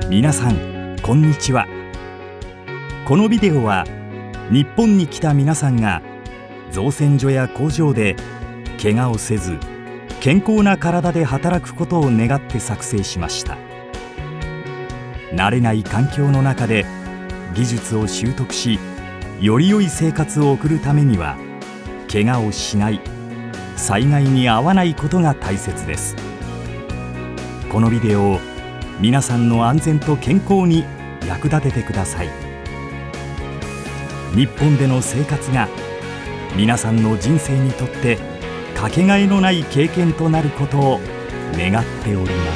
皆さんこんにちは。このビデオは日本に来た皆さんが造船所や工場で怪我をせず健康な体で働くことを願って作成しました。慣れない環境の中で技術を習得し、より良い生活を送るためには怪我をしない、災害に遭わないことが大切です。このビデオを皆さんの安全と健康に役立ててください。日本での生活が皆さんの人生にとってかけがえのない経験となることを願っております。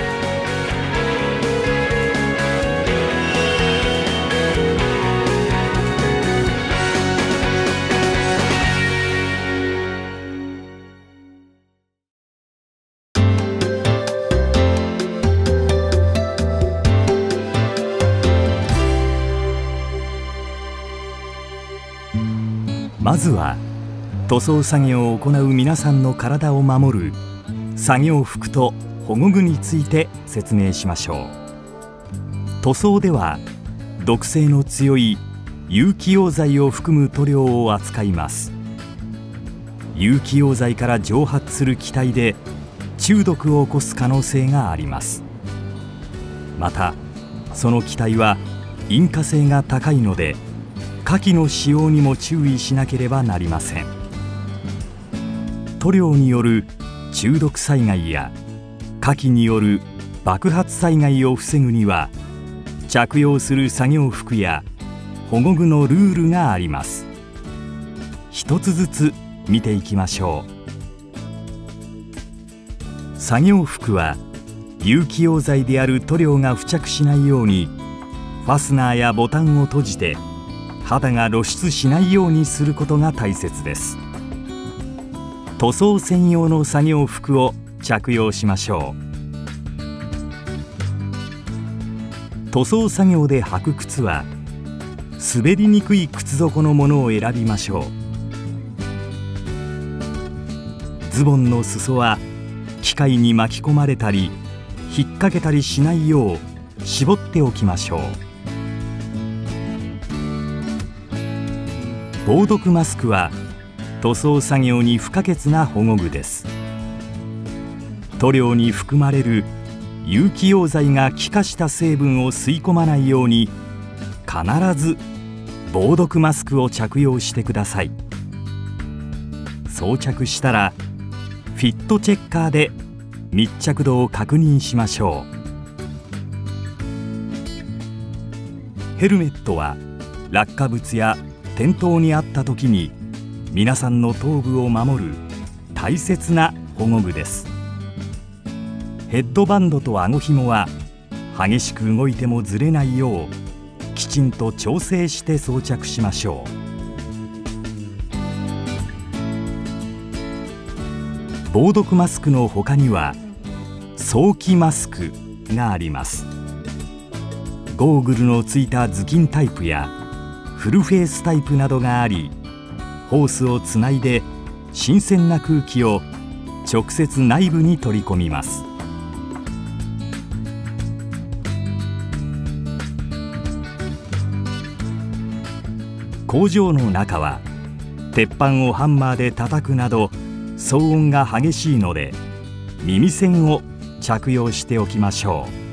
まずは塗装作業を行う皆さんの体を守る作業服と保護具について説明しましょう。塗装では毒性の強い有機溶剤を含む塗料を扱います。有機溶剤から蒸発する気体で中毒を起こす可能性があります。またその気体は引火性が高いので火器の使用にも注意しなければなりません。塗料による中毒災害や火器による爆発災害を防ぐには着用する作業服や保護具のルールがあります。一つずつ見ていきましょう。作業服は有機溶剤である塗料が付着しないようにファスナーやボタンを閉じて肌が露出しないようにすることが大切です。塗装専用の作業服を着用しましょう。塗装作業で履く靴は滑りにくい靴底のものを選びましょう。ズボンの裾は機械に巻き込まれたり引っ掛けたりしないよう絞っておきましょう。防毒マスクは塗装作業に不可欠な保護具です。塗料に含まれる有機溶剤が気化した成分を吸い込まないように必ず防毒マスクを着用してください。装着したらフィットチェッカーで密着度を確認しましょう。ヘルメットは落下物や転倒にあった時に皆さんの頭部を守る大切な保護具です。ヘッドバンドと顎ひもは激しく動いてもずれないようきちんと調整して装着しましょう。防毒マスクの他には早期マスクがあります。ゴーグルのついた頭巾タイプやフルフェイスタイプなどがあり、ホースをつないで新鮮な空気を直接内部に取り込みます。工場の中は鉄板をハンマーで叩くなど騒音が激しいので耳栓を着用しておきましょう。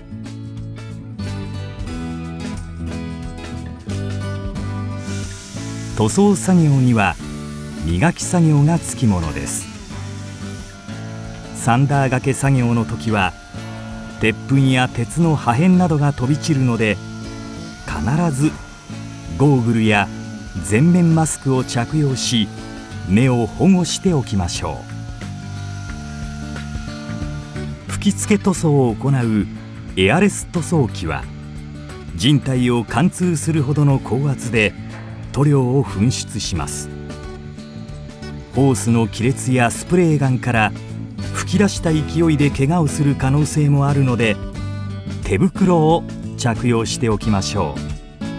塗装作業には磨き作業がつきものです。サンダーがけ作業の時は鉄粉や鉄の破片などが飛び散るので必ずゴーグルや全面マスクを着用し目を保護しておきましょう。吹き付け塗装を行うエアレス塗装機は人体を貫通するほどの高圧で塗料を噴出します。ホースの亀裂やスプレーガンから吹き出した勢いで怪我をする可能性もあるので手袋を着用しておきましょう。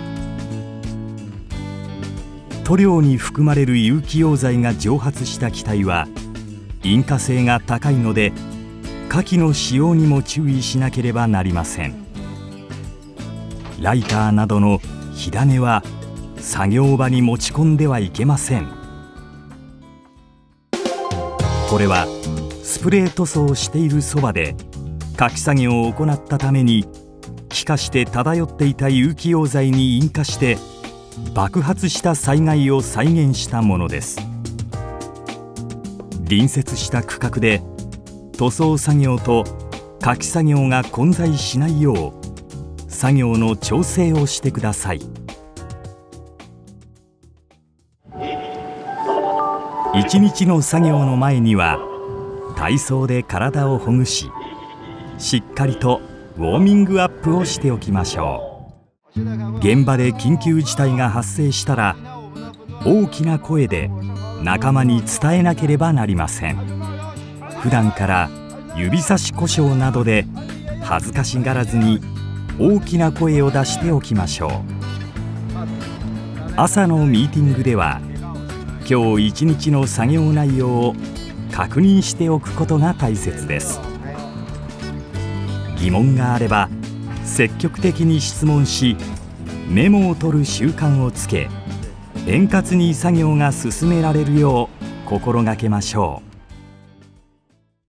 塗料に含まれる有機溶剤が蒸発した気体は引火性が高いので火器の使用にも注意しなければなりません。 ライターなどの火種は作業場に持ち込んではいけません。これはスプレー塗装をしているそばで書き作業を行ったために気化して漂っていた有機溶剤に引火して爆発した災害を再現したものです。隣接した区画で塗装作業と書き作業が混在しないよう作業の調整をしてください。一日の作業の前には体操で体をほぐし、しっかりとウォーミングアップをしておきましょう。現場で緊急事態が発生したら大きな声で仲間に伝えなければなりません。普段から指差し故障などで恥ずかしがらずに大きな声を出しておきましょう。朝のミーティングでは今日一日の作業内容を確認しておくことが大切です。疑問があれば積極的に質問し、メモを取る習慣をつけ、円滑に作業が進められるよう心がけましょう。